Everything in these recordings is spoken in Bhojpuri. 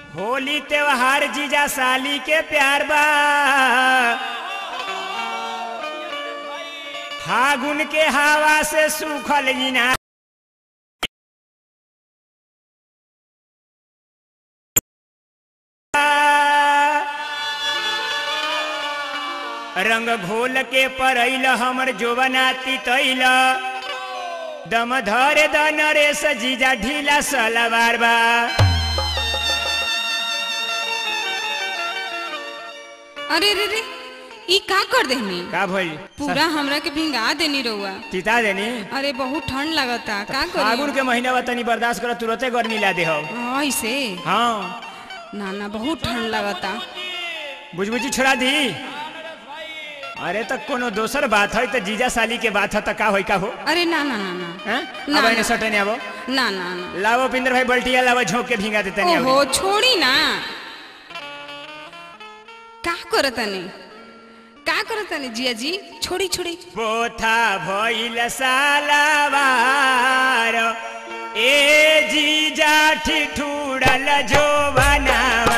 होली त्योहार जीजा साली के प्यार बा, फागुन के हवा से सूखल इनार रंग घोल के परैल हमर जोवनाती तैल दम धरे द नरेश जीजा ढीला सलवार बा। अरे रे रे ई का कर देनी? का भइल? पूरा हमरा के भिंगा देनी रउआ। चिता देनी? अरे बहुत ठंड लगता का करी? फागुन के महीना बा तनी बर्दाश्त कर, तुरंते गर्मी ला दे हो। ऐसे? हाँ ना ना बहुत ठंड लगता। बुझबुझी छोड़ा दी। अरे तक कोनो दोसर बात है तो जीजा साली के बात है तो का होई का हो? अरे ना ना ना ना हैं? ना, अब ना। इन्हें सटे नहीं आबो? ना ना ना लावो पिंदर भाई बल्टिया लावो झोंक के भींगा देते नहीं ओहो छोड़ी ना। का करतनी का करतनी जिया जी? छोड़ी छोड़ी। बोथा भइल सालावार ए जीजा ठिठुरल जो बनावा।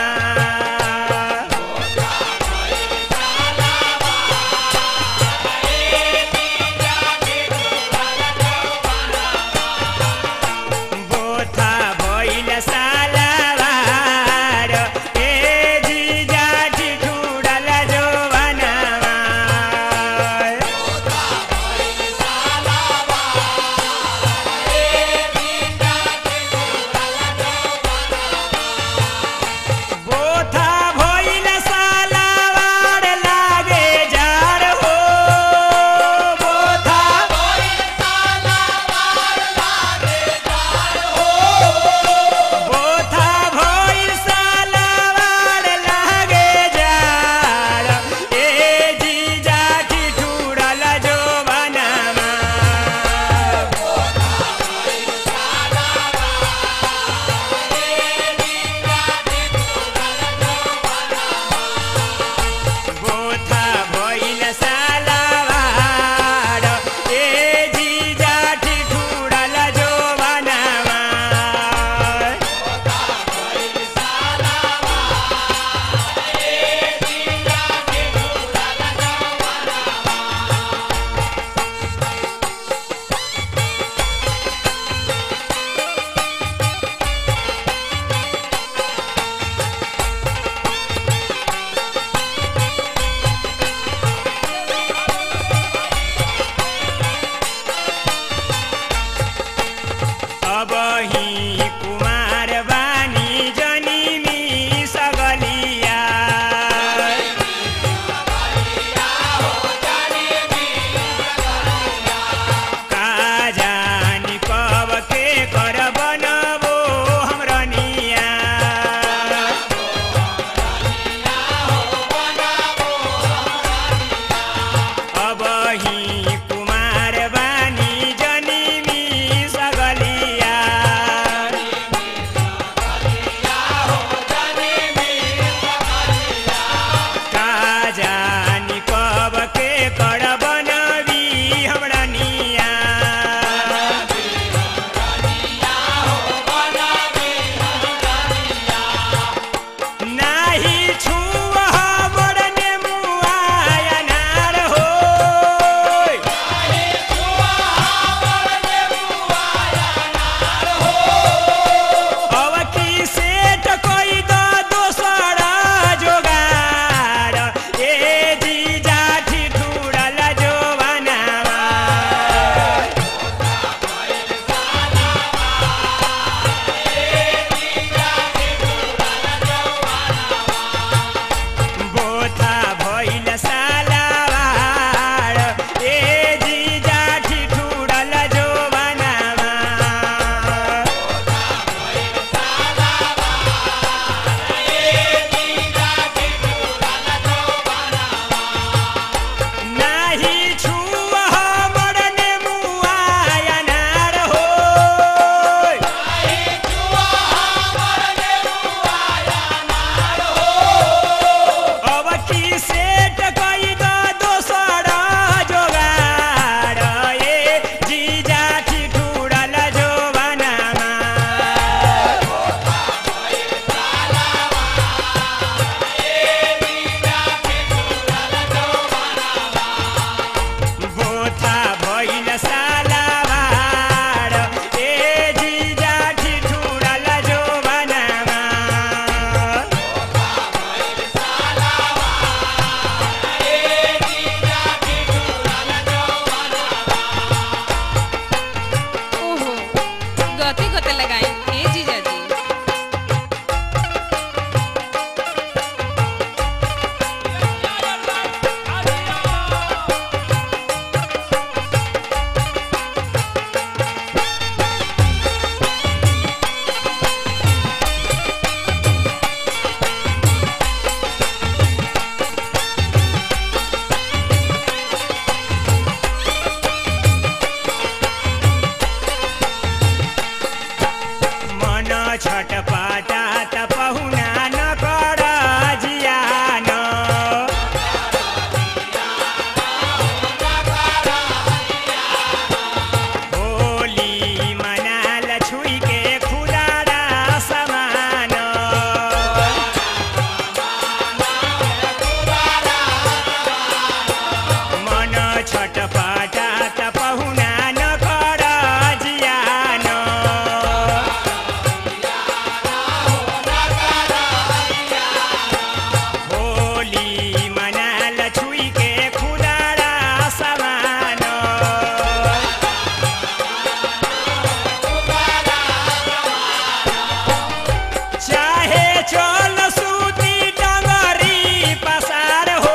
चल सूती डंगरी पसार हो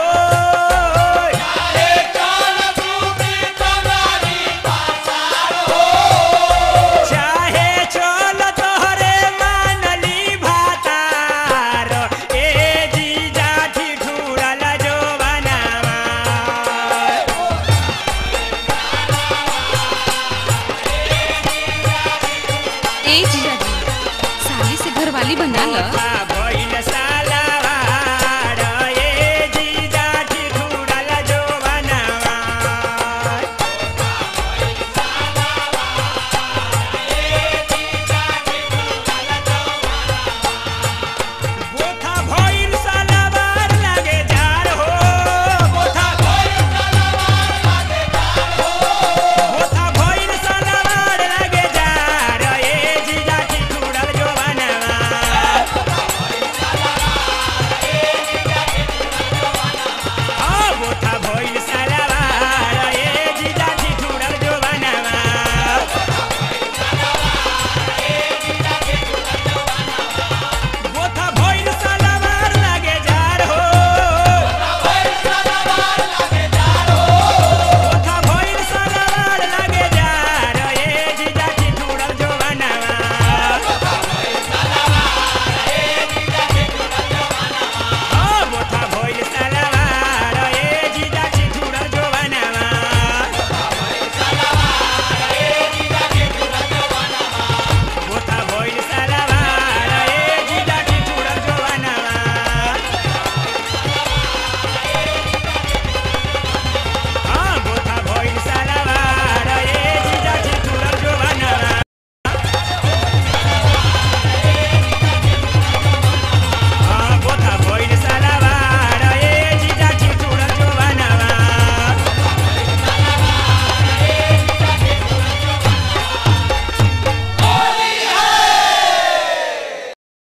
चाहे चल तोहरे मानली भातार ए जीजा ठिठुरल जो बनावा ए जीजा जी साली से घरवाली बना ल भइल सा